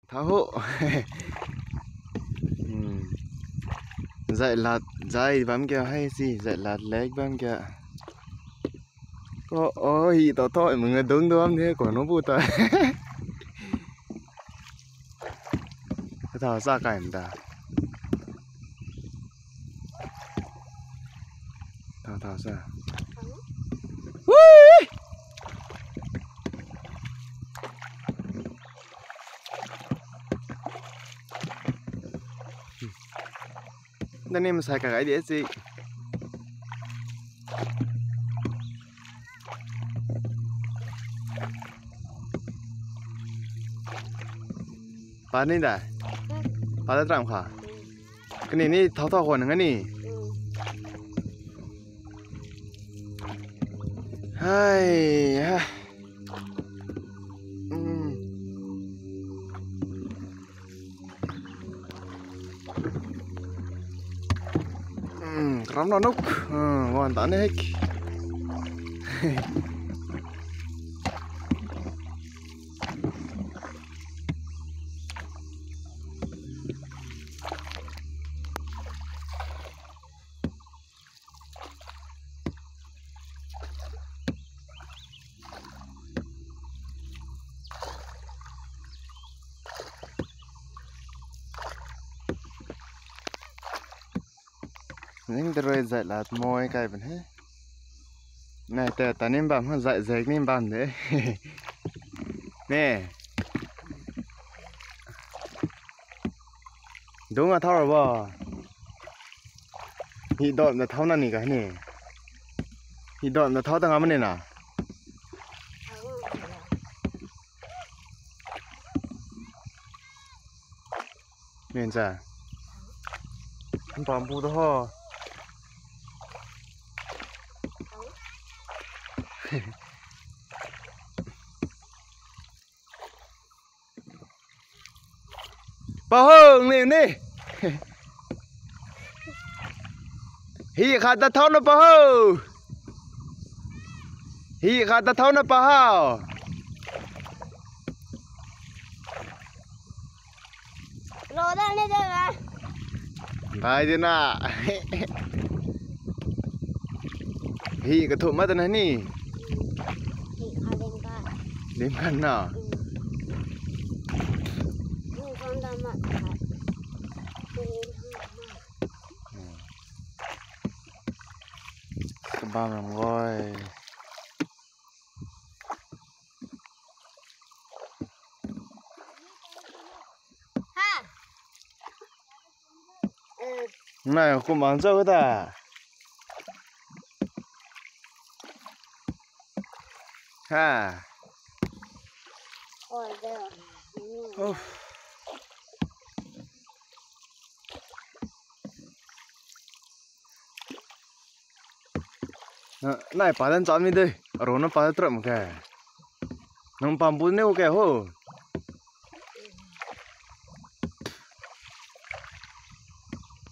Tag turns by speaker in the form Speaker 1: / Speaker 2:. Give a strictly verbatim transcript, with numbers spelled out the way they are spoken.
Speaker 1: Tahu. Hmm. Dạy lạt dạy bám kia hay gì dạy lạt lách bám kia có ôi tao thôi mọi người đứng đó thế của nó bụt à. Thảo ra cảnh ta thảo thảo ra nên em xài cả cái đĩa gì bán đi đã bán được làm hả cái nàyนี่tháo tháoคนหนึ่งอันนี่เฮ้ยฮะอืมอืมร้อนร้อนนุกอืมวันตอนนี้นี่จะรวยใจละมวยกลายเป็นเฮ้นี่แต่ตอนนี้แบบมันใจใจนี่บ้านเด้นี่ดูงาเท่าไหร่บ่ฮีดอมจะเท่านั้นนี่กันนี่ฮีดอมจะเท่าตั้งแต่มันนี่น่ะนี่จ้ะมันปอมพูดห่อปะเฮิงนี่นี่ฮีขาดตะเท่านะปะเฮิงฮีขาดตะเท่านะปะเฮา
Speaker 2: โลได้นี่ได้ไหม
Speaker 1: ไปดิน่ะฮีกระถุมาตอนนั้นนี่
Speaker 2: ฮีขาเล่นกัน
Speaker 1: เล่นกันน่ะ
Speaker 2: นี่คนดำมา
Speaker 1: สบายมั้งก้อย
Speaker 2: ฮ่าเออ
Speaker 1: ไม่กูมันเจ้าก็ได้ฮ่า
Speaker 2: โอ้ยเด้อ
Speaker 1: โอ้นายป่าดันจอมนี่ดิรู้น้ำป่าตรมแกน้องปั๊มปุ่นเนี่ยโอเคโห